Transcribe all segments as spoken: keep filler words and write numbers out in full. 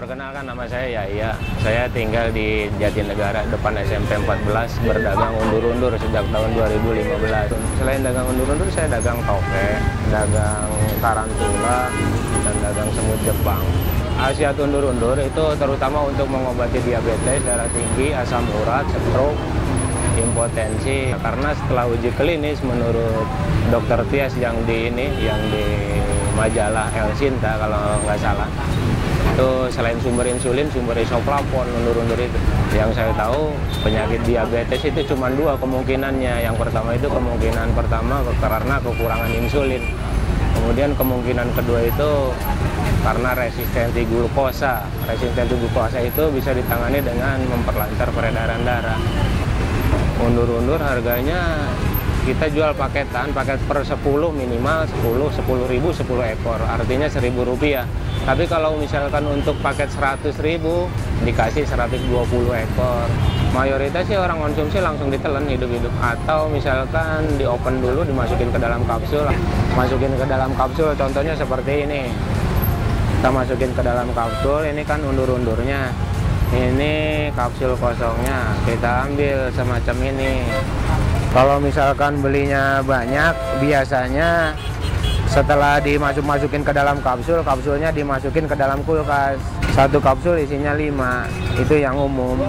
Perkenalkan, nama saya Yaya. Saya tinggal di Jatinegara, depan S M P empat belas, berdagang undur-undur sejak tahun dua ribu lima belas. Selain dagang undur-undur, saya dagang toke, dagang tarantula, dan dagang semut Jepang. Khasiat undur-undur itu terutama untuk mengobati diabetes, darah tinggi, asam urat, stroke, impotensi. Karena setelah uji klinis menurut dokter Tias yang di ini, yang di majalah El Sinta kalau nggak salah, itu selain sumber insulin, sumber isoflavon, undur-undur itu. Yang saya tahu penyakit diabetes itu cuma dua kemungkinannya. Yang pertama itu kemungkinan pertama karena kekurangan insulin. Kemudian kemungkinan kedua itu karena resistensi glukosa. Resistensi glukosa itu bisa ditangani dengan memperlancar peredaran darah. Undur-undur harganya kita jual paketan, paket per sepuluh minimal sepuluh, sepuluh ribu, sepuluh ekor, artinya seribu rupiah. Tapi kalau misalkan untuk paket seratus ribu dikasih seratus dua puluh ekor. Mayoritas sih orang konsumsi langsung ditelan hidup-hidup, atau misalkan di open dulu, dimasukin ke dalam kapsul. Masukin ke dalam kapsul, contohnya seperti ini. Kita masukin ke dalam kapsul, ini kan undur-undurnya. Ini kapsul kosongnya, kita ambil semacam ini. Kalau misalkan belinya banyak, biasanya setelah dimasuk-masukin ke dalam kapsul, kapsulnya dimasukin ke dalam kulkas. Satu kapsul isinya lima, itu yang umum.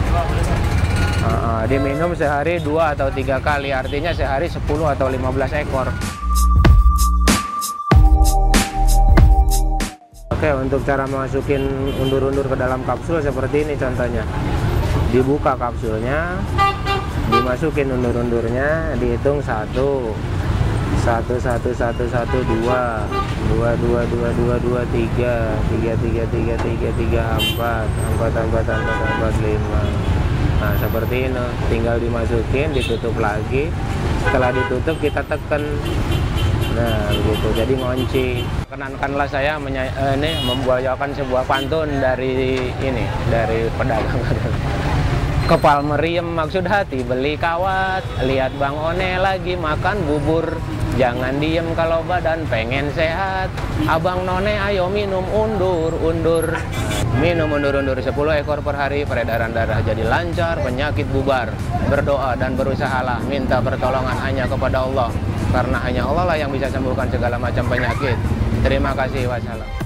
Uh, diminum sehari dua atau tiga kali, artinya sehari sepuluh atau lima belas ekor. Oke, untuk cara masukin undur-undur ke dalam kapsul seperti ini contohnya. Dibuka kapsulnya, dimasukin undur-undurnya, dihitung satu, satu, satu, satu, satu, dua, dua, dua, dua, dua, dua, tiga, tiga, tiga, tiga, tiga, tiga, empat, empat, empat, empat, empat, lima. Nah, seperti ini, tinggal dimasukin, ditutup lagi. Setelah ditutup kita tekan. Nah, begitu. Jadi ngunci. Kenankanlah saya eh, ini membawakan sebuah pantun dari ini, dari pedagang. Kepal meriem maksud hati beli kawat, lihat Bang One lagi makan bubur. Jangan diem kalau badan pengen sehat. Abang None ayo minum undur-undur. Minum undur-undur sepuluh ekor per hari, peredaran darah jadi lancar, penyakit bubar. Berdoa dan berusahalah, minta pertolongan hanya kepada Allah. Karena hanya Allah lah yang bisa sembuhkan segala macam penyakit. Terima kasih, wassalam.